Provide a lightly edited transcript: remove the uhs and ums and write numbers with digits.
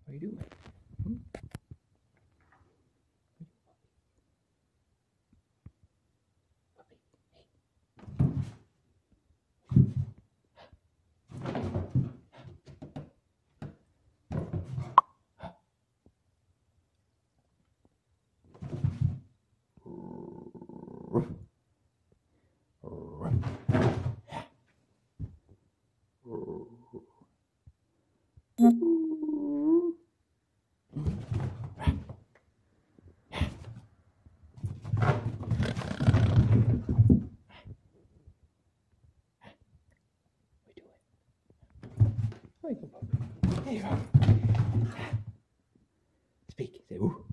What are you doing? Hmm? Puppy, hey. There you go, puppy. There you go. Speak. Say, ooh.